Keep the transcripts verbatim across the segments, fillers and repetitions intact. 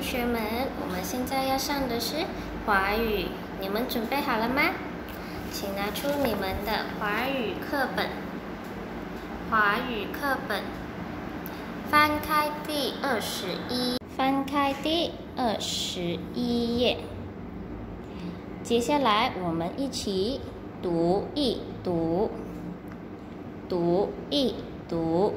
学们，我们现在要上的是华语，你们准备好了吗？请拿出你们的华语课本。华语课本，翻开第二十一，翻开第二十一页。接下来我们一起读一读，读一读。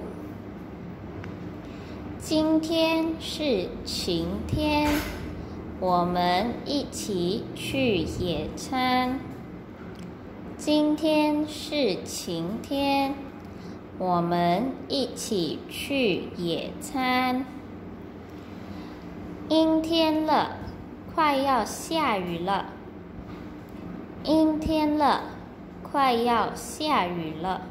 今天是晴天，我们一起去野餐。今天是晴天，我们一起去野餐。阴天了，快要下雨了。阴天了，快要下雨了。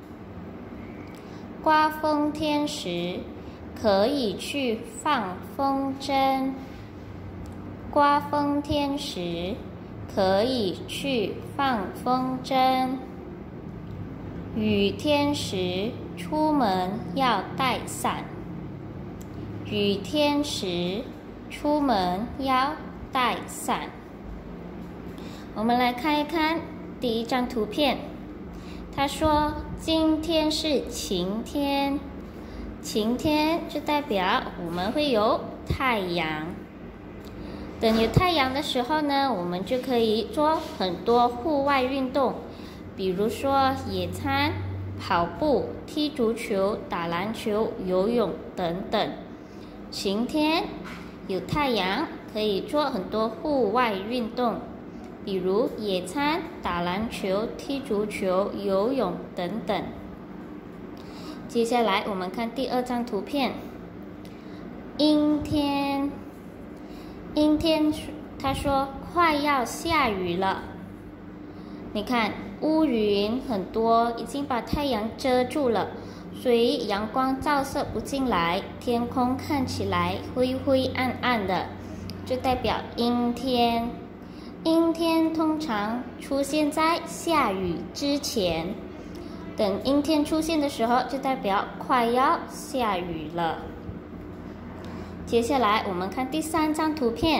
刮风天时，可以去放风筝。刮风天时，可以去放风筝。雨天时，出门要带伞。雨天时，出门要带伞。我们来看一看第一张图片。他说：“今天是晴天。”晴天就代表我们会有太阳。等有太阳的时候呢，我们就可以做很多户外运动，比如说野餐、跑步、踢足球、打篮球、游泳等等。晴天有太阳，可以做很多户外运动，比如野餐、打篮球、踢足球、游泳等等。接下来我们看第二张图片。阴天，阴天，他说快要下雨了。你看乌云很多，已经把太阳遮住了，所以阳光照射不进来，天空看起来灰灰暗暗的，就代表阴天。阴天通常出现在下雨之前，等阴天出现的时候，就代表快要下雨了。接下来我们看第三张图片。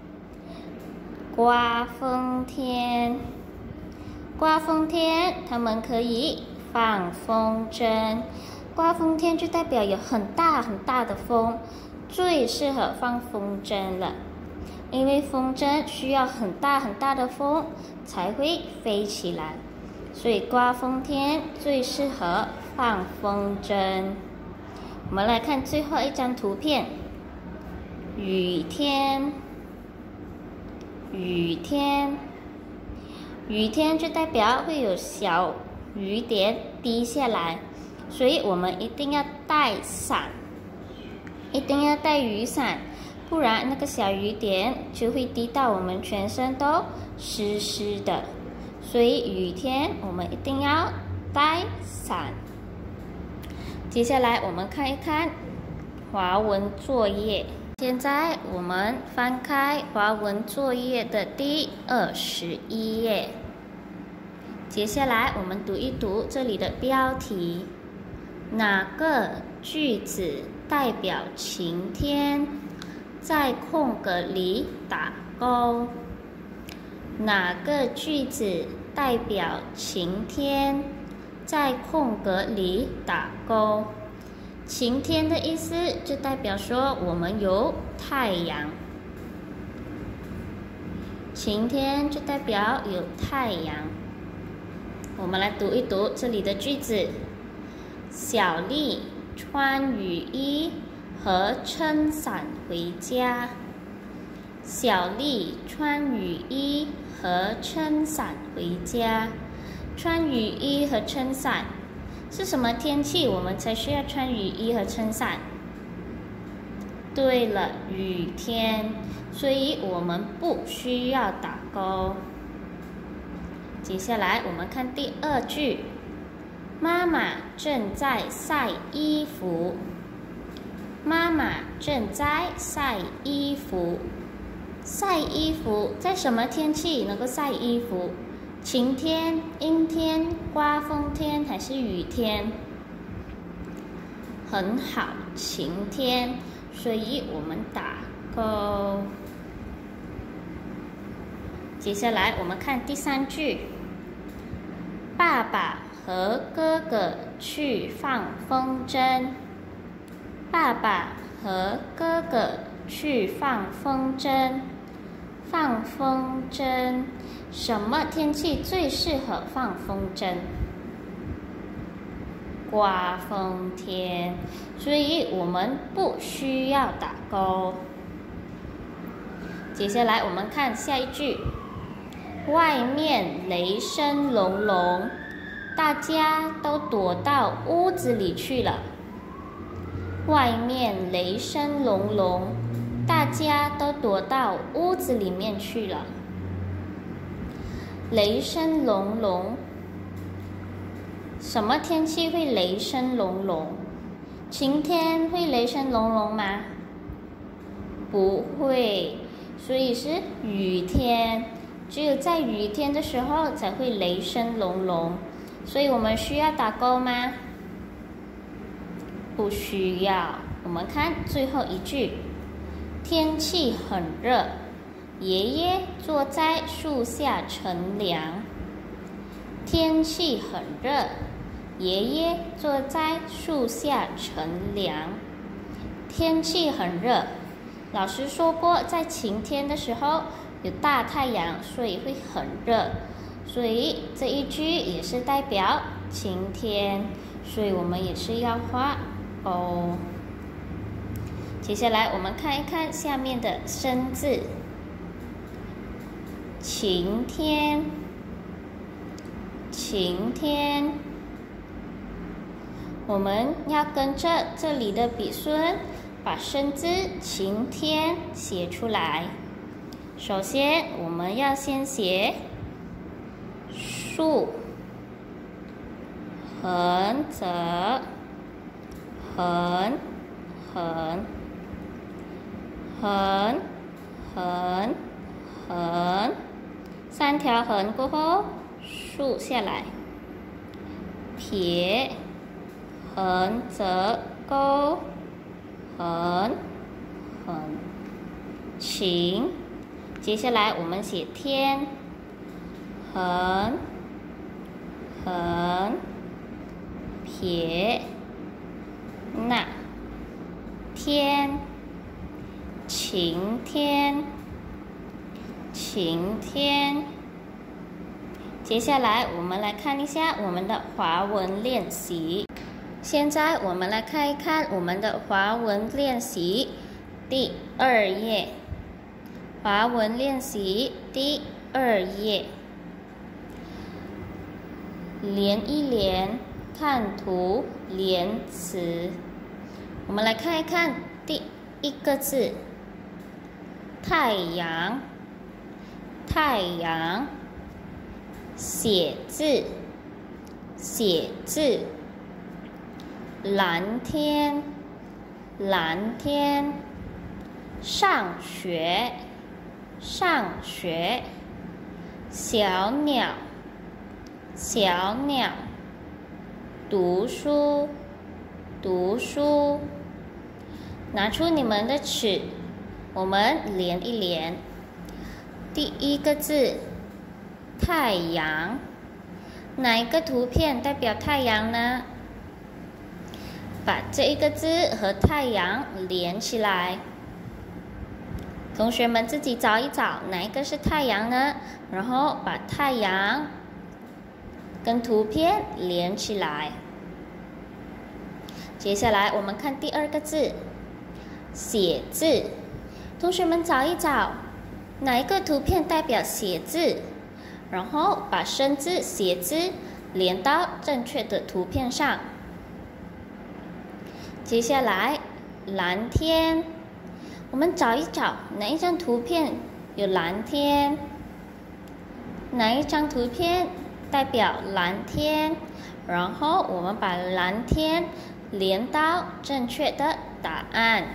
刮风天，刮风天，他们可以放风筝。刮风天就代表有很大很大的风，最适合放风筝了。因为风筝需要很大很大的风才会飞起来，所以刮风天最适合放风筝。我们来看最后一张图片。雨天，雨天，雨天就代表会有小雨点滴下来，所以我们一定要带伞，一定要带雨伞，不然那个小雨点就会滴到我们全身都湿湿的。所以雨天我们一定要带伞。接下来我们看一看华文作业。现在我们翻开华文作业的第二十一页。接下来我们读一读这里的标题。哪个句子代表晴天？在空格里打勾。哪个句子代表晴天？在空格里打勾。晴天的意思就代表说我们有太阳。晴天就代表有太阳。我们来读一读这里的句子。小丽穿雨衣和撑伞回家。小丽穿雨衣和撑伞回家。穿雨衣和撑伞是什么天气我们才需要穿雨衣和撑伞？对了，雨天，所以我们不需要打勾。接下来我们看第二句。妈妈正在晒衣服。妈妈正在晒衣服。晒衣服在什么天气能够晒衣服？晴天、阴天、刮风天还是雨天？很好，晴天，所以我们打勾。接下来我们看第三句。爸爸和哥哥去放风筝。爸爸和哥哥去放风筝。放风筝，什么天气最适合放风筝？刮风天，所以我们不需要打勾。接下来我们看下一句。外面雷声隆隆，大家都躲到屋子里去了。外面雷声隆隆，大家都躲到屋子里面去了。雷声隆隆，什么天气会雷声隆隆？晴天会雷声隆隆吗？不会，所以是雨天。只有在雨天的时候才会雷声隆隆，所以我们需要打勾吗？不需要。我们看最后一句。天气很热，爷爷坐在树下乘凉。天气很热，爷爷坐在树下乘凉。天气很热，老师说过，在晴天的时候有大太阳，所以会很热，所以这一句也是代表晴天，所以我们也是要画勾。接下来我们看一看下面的生字。晴天，晴天，我们要跟着这里的笔顺，把生字晴天写出来。首先我们要先写竖、横折、横、横、横、横、横，三条横过后竖下来，撇、横折钩、横、横、晴。接下来我们写天，横、横、撇、捺，天，晴天，晴天。接下来我们来看一下我们的华文练习。现在我们来看一看我们的华文练习第二页。华文练习第二页，连一连，看图连词。我们来看一看第一个字，太阳，太阳。写字，写字。蓝天，蓝天。上学，上学。小鸟，小鸟。读书，读书。拿出你们的尺，我们连一连。第一个字，太阳。哪一个图片代表太阳呢？把这一个字和太阳连起来。同学们自己找一找，哪一个是太阳呢？然后把太阳跟图片连起来。接下来我们看第二个字，写字。同学们找一找，哪一个图片代表写字？然后把生字写字连到正确的图片上。接下来蓝天，我们找一找哪一张图片有蓝天，哪一张图片代表蓝天，然后我们把蓝天连到正确的答案。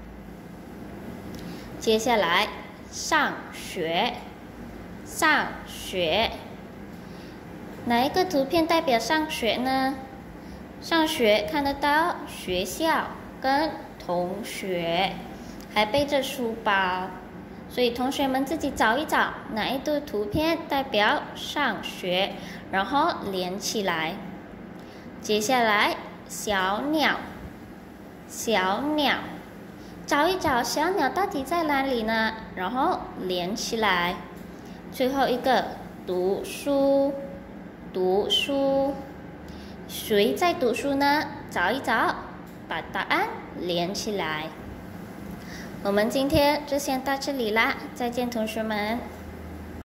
接下来上学，上学。哪一个图片代表上学呢？上学看得到学校跟同学， 还背着书包，所以同学们自己找一找哪一组图片代表上学，然后连起来。接下来小鸟，小鸟，找一找小鸟到底在哪里呢？然后连起来。最后一个读书，读书，谁在读书呢？找一找，把答案连起来。我们今天就先到这里啦，再见，同学们。